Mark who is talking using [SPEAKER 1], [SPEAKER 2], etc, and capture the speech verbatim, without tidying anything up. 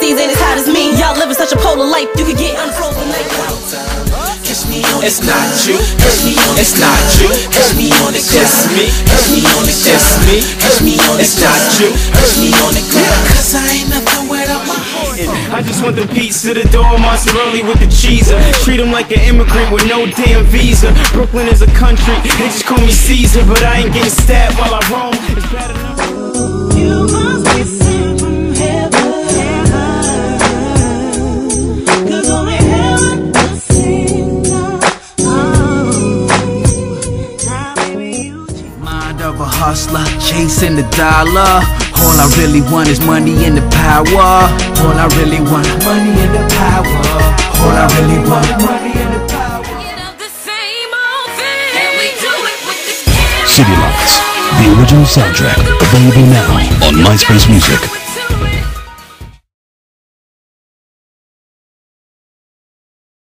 [SPEAKER 1] G's ain't as hot as me. Y'all living such a polar life, you could get unfrozen like
[SPEAKER 2] it's not you, it's not you, it's me, it's me, it's me, it's not you, cause I ain't nothing without my heart.
[SPEAKER 3] I just want the pizza, the door, mozzarella with the cheese. Treat him like an immigrant with no damn visa. Brooklyn is a country, they just call me Caesar, but I ain't getting stabbed while I roam. It's bad enough.
[SPEAKER 4] You must be sent from heaven, cause only heaven can sing.
[SPEAKER 5] Mind of a hustler, chasing the dollar. All I really want is money and the power. All I really want is money and the power. All I really want is money and the power.
[SPEAKER 6] City Lights, the original soundtrack, available now on MySpace Music.